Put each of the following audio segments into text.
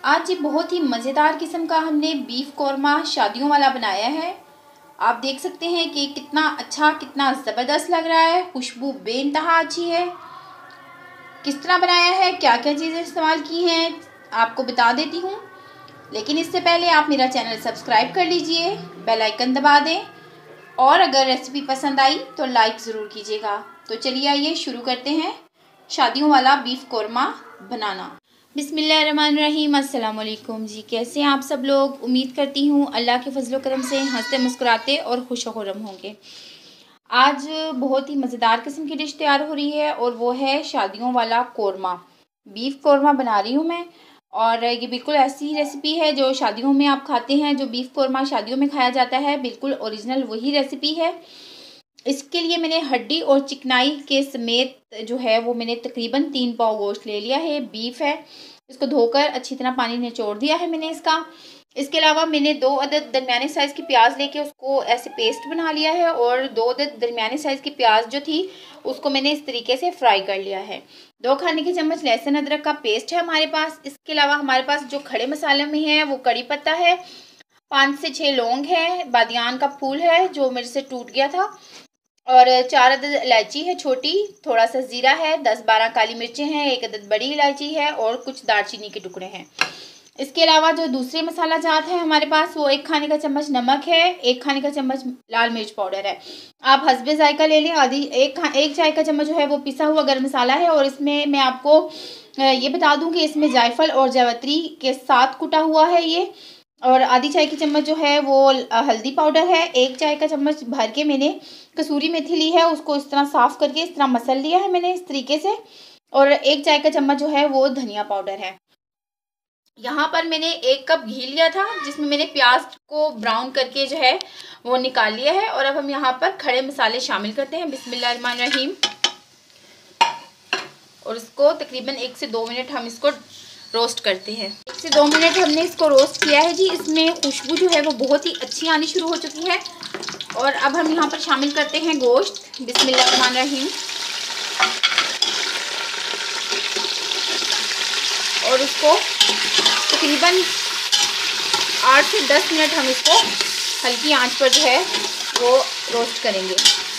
आज ये बहुत ही मज़ेदार किस्म का हमने बीफ कौरमा शादियों वाला बनाया है। आप देख सकते हैं कि कितना अच्छा, कितना ज़बरदस्त लग रहा है। खुशबू बेइंतहा अच्छी है। किस तरह बनाया है, क्या क्या चीज़ें इस्तेमाल की हैं, आपको बता देती हूँ। लेकिन इससे पहले आप मेरा चैनल सब्सक्राइब कर लीजिए, बेल आइकन दबा दें और अगर रेसिपी पसंद आई तो लाइक ज़रूर कीजिएगा। तो चलिए आइए शुरू करते हैं शादियों वाला बीफ कौरमा बनाना। बिस्मिल्लाहिर्रहमानिर्रहीम। अस्सलाम वालेकुम जी, कैसे हैं आप सब लोग। उम्मीद करती हूँ अल्लाह के फजलो करम से हंसते मुस्कुराते और खुश खुर्रम होंगे। आज बहुत ही मज़ेदार किस्म की डिश तैयार हो रही है और वो है शादियों वाला कौरमा। बीफ कौरमा बना रही हूँ मैं और ये बिल्कुल ऐसी रेसिपी है जो शादियों में आप खाते हैं। जो बीफ कौरमा शादियों में खाया जाता है, बिल्कुल ओरिजिनल वही रेसिपी है। इसके लिए मैंने हड्डी और चिकनाई के समेत जो है वो मैंने तकरीबन 3 पाव गोश्त ले लिया है। बीफ है, इसको धोकर अच्छी तरह पानी निचोड़ दिया है मैंने इसका। इसके अलावा मैंने 2 अदद दरमियाने साइज़ की प्याज लेके उसको ऐसे पेस्ट बना लिया है और 2 अदद दरमियाने साइज़ की प्याज जो थी उसको मैंने इस तरीके से फ्राई कर लिया है। 2 खाने के चम्मच लहसुन अदरक का पेस्ट है हमारे पास। इसके अलावा हमारे पास जो खड़े मसाले में है वो कड़ी पत्ता है, 5 से 6 लौंग है, बादियान का फूल है जो मेरे से टूट गया था, और 4 अदद इलायची है छोटी, थोड़ा सा ज़ीरा है, 10-12 काली मिर्चें हैं, 1 अदद बड़ी इलायची है और कुछ दालचीनी के टुकड़े हैं। इसके अलावा जो दूसरे मसाला जात है हमारे पास वो 1 खाने का चम्मच नमक है, 1 खाने का चम्मच लाल मिर्च पाउडर है। आप हस्बे जायका ले लें। आधी एक चाय का चम्मच जो है वो पिसा हुआ गर्म मसाला है। और इसमें मैं आपको ये बता दूं कि इसमें जायफल और जावित्री के साथ कुटा हुआ है ये। और आधी चाय की चम्मच जो है वो हल्दी पाउडर है। 1 चाय का चम्मच भर के मैंने कसूरी मेथी ली है, उसको इस तरह साफ़ करके इस तरह मसल लिया है मैंने इस तरीके से। और 1 चाय का चम्मच जो है वो धनिया पाउडर है। यहाँ पर मैंने 1 कप घी लिया था जिसमें मैंने प्याज को ब्राउन करके जो है वो निकाल लिया है। और अब हम यहाँ पर खड़े मसाले शामिल करते हैं। बिस्मिल्लाहिर्रहमानिर्रहीम। और इसको तकरीबन 1 से 2 मिनट हम इसको रोस्ट करते हैं। 1 से 2 मिनट हमने इसको रोस्ट किया है जी। इसमें खुशबू जो है वो बहुत ही अच्छी आनी शुरू हो चुकी है। और अब हम यहाँ पर शामिल करते हैं गोश्त। बिस्मिल्लाहिर्रहमानिर्रहीम। और इसको तकरीबन 8 से 10 मिनट हम इसको हल्की आंच पर जो है वो रोस्ट करेंगे।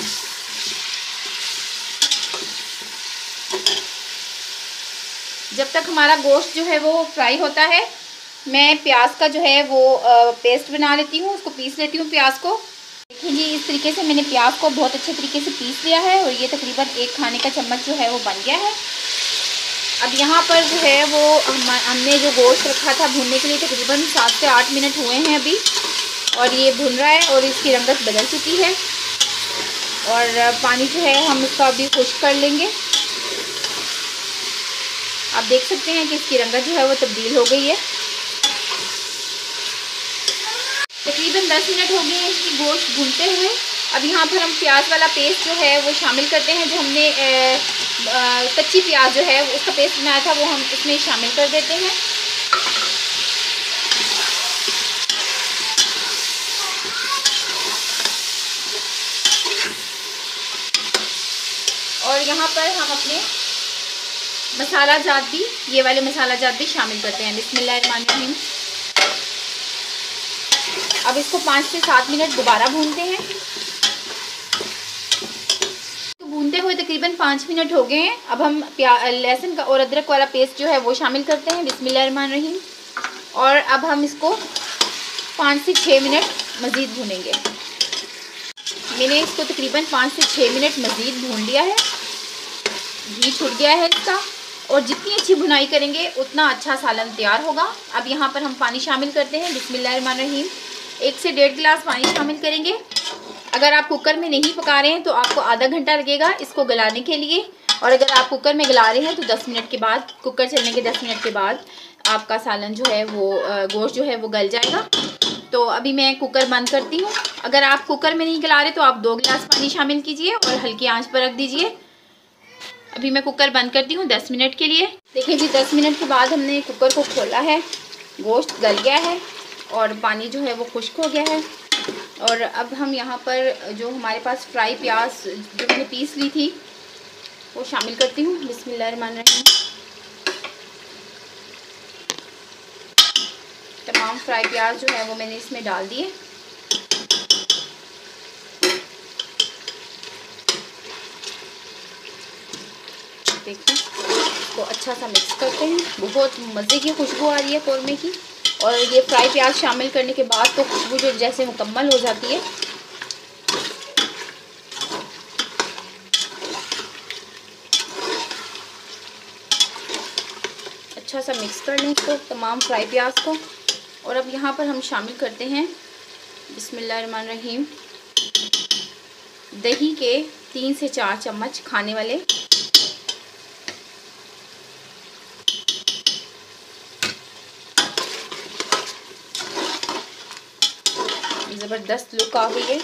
जब तक हमारा गोश्त जो है वो फ्राई होता है मैं प्याज का जो है वो पेस्ट बना लेती हूँ, उसको पीस लेती हूँ प्याज को। देखिए जी, इस तरीके से मैंने प्याज को बहुत अच्छे तरीके से पीस लिया है और ये तकरीबन 1 खाने का चम्मच जो है वो बन गया है। अब यहाँ पर जो है वो हमने जो गोश्त रखा था भूनने के लिए तकरीबन 7 से 8 मिनट हुए हैं अभी। और ये भुन रहा है और इसकी रंगत बदल चुकी है। और पानी जो है हम इसका अभी खुश्क कर लेंगे। आप देख सकते हैं कि इसकी रंगत जो है वो तब्दील हो गई है। तकरीबन 10 मिनट हो गए हैं इसकी गोश्त भूनते हुए। अब यहाँ पर हम प्याज वाला पेस्ट जो है वो शामिल करते हैं। जो हमने कच्ची प्याज जो है उसका पेस्ट बनाया था वो हम इसमें शामिल कर देते हैं। और यहाँ पर हम अपने मसाला जात भी, ये वाले मसाला जात भी शामिल करते हैं। बिस्मिल्लाहिर्रहमानिर्रहीम। अब इसको 5 से 7 मिनट दोबारा भूनते हैं। तो भूनते हुए तकरीबन 5 मिनट हो गए हैं। अब हम लहसुन का और अदरक वाला पेस्ट जो है वो शामिल करते हैं। बिस्मिल्लाहिर्रहमानिर्रहीम। और अब हम इसको 5 से 6 मिनट मज़ीद भूनेंगे। मैंने इसको तकरीबन 5 से 6 मिनट मज़ीद भून लिया है। घी छूट गया है इसका। और जितनी अच्छी भुनाई करेंगे उतना अच्छा सालन तैयार होगा। अब यहाँ पर हम पानी शामिल करते हैं। बिस्मिल्लाहिर्रहमानिर्रहीम। 1 से 1.5 गिलास पानी शामिल करेंगे। अगर आप कुकर में नहीं पका रहे हैं तो आपको आधा घंटा लगेगा इसको गलाने के लिए। और अगर आप कुकर में गला रहे हैं तो 10 मिनट के बाद, कुकर चलने के 10 मिनट के बाद आपका सालन जो है वो गोश्त जो है वो गल जाएगा। तो अभी मैं कुकर बंद करती हूँ। अगर आप कुकर में नहीं गला रहे तो आप 2 गिलास पानी शामिल कीजिए और हल्की आंच पर रख दीजिए। अभी मैं कुकर बंद करती हूँ 10 मिनट के लिए। देखिए जी, 10 मिनट के बाद हमने कुकर को खोला है। गोश्त गल गया है और पानी जो है वो खुश्क हो गया है। और अब हम यहाँ पर जो हमारे पास फ्राई प्याज जो मैंने पीस ली थी वो शामिल करती हूँ। बिस्मिल्लाहिर्रहमानिर्रहीम। तमाम फ्राई प्याज जो है वो मैंने इसमें डाल दिए। देखिए इसको अच्छा सा मिक्स करते हैं। बहुत मज़े की खुशबू आ रही है कौरमे की, और ये फ्राई प्याज शामिल करने के बाद तो खुशबू जो जैसे मुकम्मल हो जाती है। अच्छा सा मिक्स कर लें इसको, तमाम फ्राई प्याज को। और अब यहाँ पर हम शामिल करते हैं बिस्मिल्लाहिर्रहमानिर्रहीम दही के 3 से 4 चम्मच खाने वाले। ज़बरदस्त लुक आ गई है,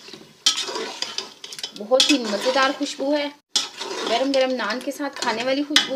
बहुत ही मज़ेदार खुशबू है, गरम गरम नान के साथ खाने वाली खुशबू।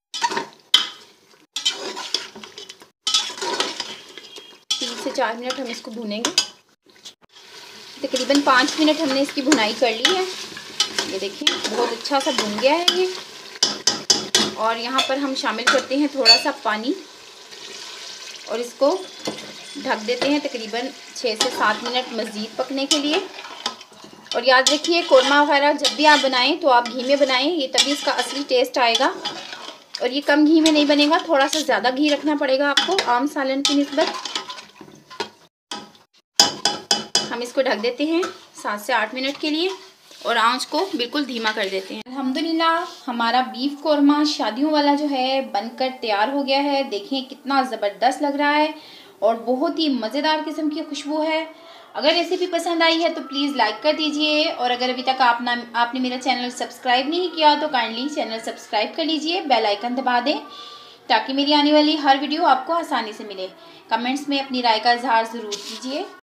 तीन से 4 मिनट हम इसको भूनेंगे। तकरीबन 5 मिनट हमने इसकी भुनाई कर ली है। ये देखिए बहुत अच्छा सा भुन गया है ये। और यहाँ पर हम शामिल करते हैं थोड़ा सा पानी और इसको ढक देते हैं तकरीबन 6 से 7 मिनट मज़ीद पकने के लिए। और याद रखिए कोरमा वगैरह जब भी आप बनाएं तो आप घी में बनाएं, ये तभी इसका असली टेस्ट आएगा। और ये कम घी में नहीं बनेगा, थोड़ा सा ज़्यादा घी रखना पड़ेगा आपको आम सालन की निस्बत। हम इसको ढक देते हैं 7 से 8 मिनट के लिए और आंच को बिल्कुल धीमा कर देते हैं। अल्हम्दुलिल्लाह हमारा बीफ कोरमा शादियों वाला जो है बनकर तैयार हो गया है। देखें कितना ज़बरदस्त लग रहा है और बहुत ही मज़ेदार किस्म की खुशबू है। अगर रेसिपी पसंद आई है तो प्लीज़ लाइक कर दीजिए, और अगर अभी तक आपने मेरा चैनल सब्सक्राइब नहीं किया तो काइंडली चैनल सब्सक्राइब कर लीजिए, बेल आइकन दबा दें ताकि मेरी आने वाली हर वीडियो आपको आसानी से मिले। कमेंट्स में अपनी राय का इजहार ज़रूर कीजिए।